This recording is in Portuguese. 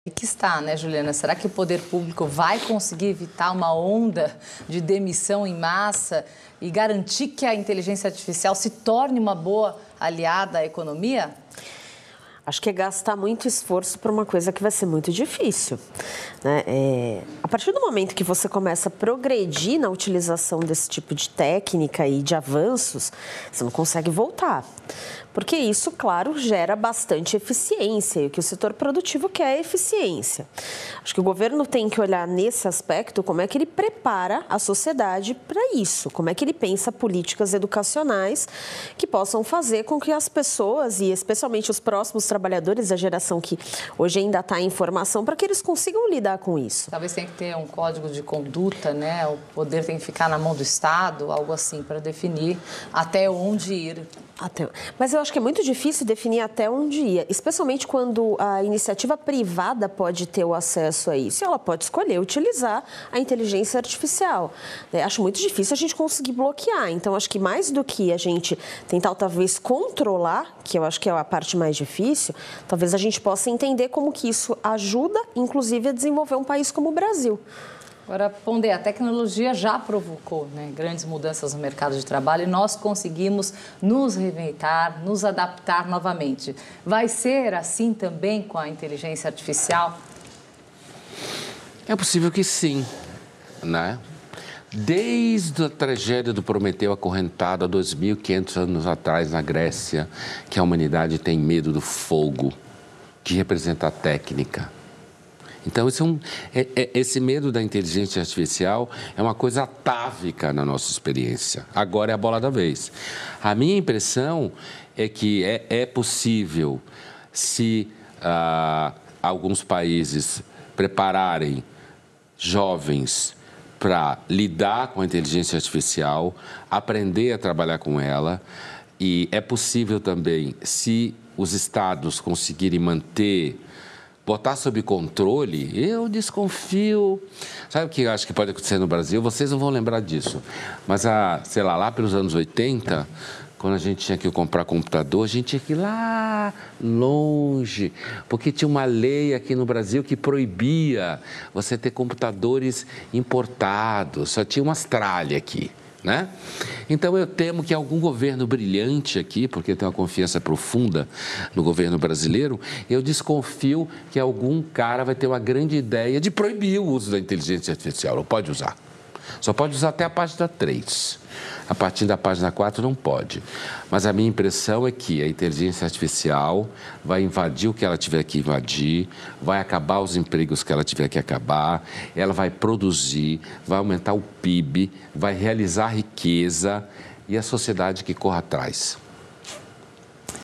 Que está, né, Juliana? Será que o poder público vai conseguir evitar uma onda de demissão em massa e garantir que a inteligência artificial se torne uma boa aliada à economia? Acho que é gastar muito esforço para uma coisa que vai ser muito difícil, né? A partir do momento que você começa a progredir na utilização desse tipo de técnica e de avanços, você não consegue voltar. Porque isso, claro, gera bastante eficiência e o que o setor produtivo quer é eficiência. Acho que o governo tem que olhar nesse aspecto como é que ele prepara a sociedade para isso, como é que ele pensa políticas educacionais que possam fazer com que as pessoas, e especialmente os próximos trabalhadores da geração que hoje ainda está em formação, para que eles consigam lidar com isso. Talvez tenha que ter um código de conduta, né? O poder tem que ficar na mão do Estado, algo assim, para definir até onde ir. Mas eu acho que é muito difícil definir até onde ir, especialmente quando a iniciativa privada pode ter o acesso a isso. E ela pode escolher utilizar a inteligência artificial. Acho muito difícil a gente conseguir bloquear. Então, acho que mais do que a gente tentar, talvez, controlar, que eu acho que é a parte mais difícil, talvez a gente possa entender como que isso ajuda, inclusive, a desenvolver um país como o Brasil. Agora, Pondé, a tecnologia já provocou, né, grandes mudanças no mercado de trabalho e nós conseguimos nos reinventar, nos adaptar novamente. Vai ser assim também com a inteligência artificial? É possível que sim, né? Desde a tragédia do Prometeu acorrentado há 2.500 anos atrás na Grécia, que a humanidade tem medo do fogo, que representa a técnica. Então, esse medo da inteligência artificial é uma coisa atávica na nossa experiência. Agora é a bola da vez. A minha impressão é que é possível, se alguns países prepararem jovens para lidar com a inteligência artificial, aprender a trabalhar com ela, e é possível também, se os estados conseguirem botar sob controle, eu desconfio. Sabe o que eu acho que pode acontecer no Brasil? Vocês não vão lembrar disso. Mas, sei lá pelos anos 80, quando a gente tinha que comprar computador, a gente tinha que ir lá longe, porque tinha uma lei aqui no Brasil que proibia você ter computadores importados, só tinha umas tralhas aqui. Né? Então, eu temo que algum governo brilhante aqui, porque eu tenho uma confiança profunda no governo brasileiro, eu desconfio que algum cara vai ter uma grande ideia de proibir o uso da inteligência artificial. Não pode usar. Só pode usar até a página 3. A partir da página 4 não pode. Mas a minha impressão é que a inteligência artificial vai invadir o que ela tiver que invadir, vai acabar os empregos que ela tiver que acabar, ela vai produzir, vai aumentar o PIB, vai realizar riqueza e a sociedade que corra atrás.